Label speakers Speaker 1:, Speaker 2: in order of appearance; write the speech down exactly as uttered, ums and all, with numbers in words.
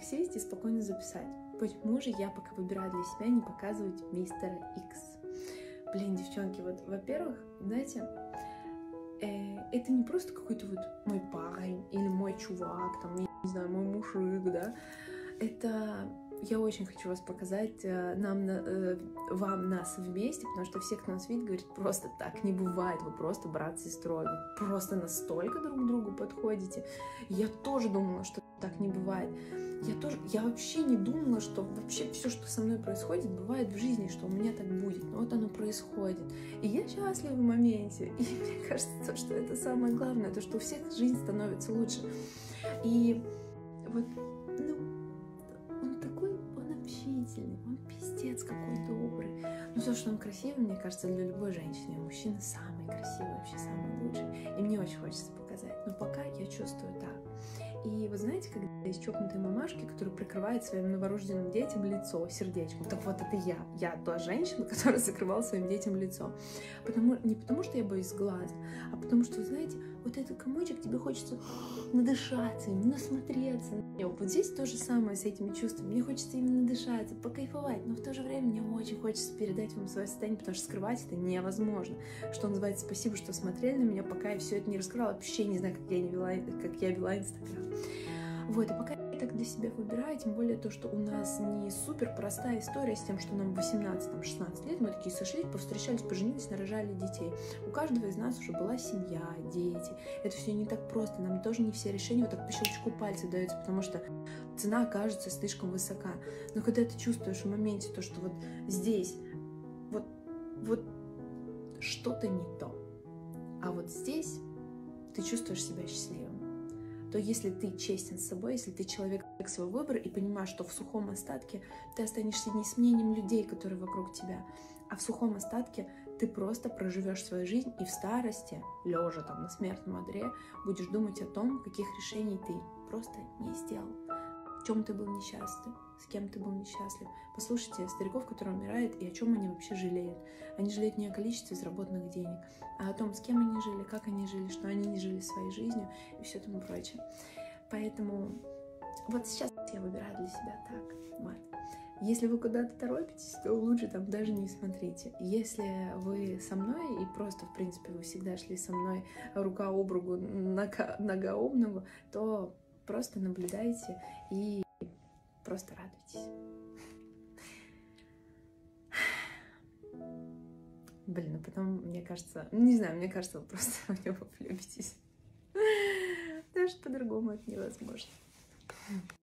Speaker 1: сесть и спокойно записать. Почему же я пока выбираю для себя не показывать мистера Икс? Блин, девчонки, вот, во-первых, знаете, э, это не просто какой-то вот мой парень или мой чувак, там, я не знаю, мой мужик, да. Это я очень хочу вас показать, э, нам, э, вам, нас вместе, потому что все, кто нас видит, говорит, просто так не бывает, вы просто брат с сестрой, вы просто настолько друг к другу подходите. Я тоже думала, что так не бывает. Я тоже, я вообще не думала, что вообще все, что со мной происходит, бывает в жизни, что у меня так будет. Но вот оно происходит. И я счастлива в моменте. И мне кажется, что это самое главное, то, что у всех жизнь становится лучше. И вот, ну, он такой, он общительный, он пиздец какой добрый. Ну, то, что он красивый, мне кажется, для любой женщины. Мужчина самый красивый, вообще самый лучший. И мне очень хочется показать. Но пока я чувствую так. И вы знаете, когда есть чокнутые мамашки, которые прикрывают своим новорожденным детям лицо сердечком. Так вот, это я. Я та женщина, которая закрывала своим детям лицо. Потому, не потому, что я боюсь глаза, а потому что, вы знаете, вот этот комочек, тебе хочется надышаться им, насмотреться. Вот здесь то же самое с этими чувствами. Мне хочется именно надышаться, покайфовать, но в то же время мне очень хочется передать вам свое состояние, потому что скрывать это невозможно. Что называется, спасибо, что смотрели на меня, пока я все это не раскрывала. Вообще не знаю, как я, не вела, как я вела Инстаграм. Вот, и пока я так для себя выбираю, тем более то, что у нас не супер простая история с тем, что нам восемнадцать-шестнадцать лет, мы такие сошлись, повстречались, поженились, нарожали детей. У каждого из нас уже была семья, дети. Это все не так просто, нам тоже не все решения вот так по щелчку пальца даются, потому что цена окажется слишком высока. Но когда ты чувствуешь в моменте то, что вот здесь вот, вот что-то не то, а вот здесь ты чувствуешь себя счастливым, то если ты честен с собой, если ты человек своего выбора и понимаешь, что в сухом остатке ты останешься не с мнением людей, которые вокруг тебя, а в сухом остатке ты просто проживешь свою жизнь и в старости, лежа там на смертном одре, будешь думать о том, каких решений ты просто не сделал, в чем ты был несчастлив, с кем ты был несчастлив. Послушайте стариков, которые умирают, и о чем они вообще жалеют. Они жалеют не о количестве заработанных денег, а о том, с кем они жили, как они жили, что они не жили своей жизнью и все тому прочее. Поэтому вот сейчас я выбираю для себя так. Вот. Если вы куда-то торопитесь, то лучше там даже не смотрите. Если вы со мной, и просто, в принципе, вы всегда шли со мной рука об руку, нога, нога об ногу, то просто наблюдайте и просто радуйтесь. Блин, ну потом, мне кажется, не знаю, мне кажется, вы просто в него влюбитесь. Даже по-другому это невозможно.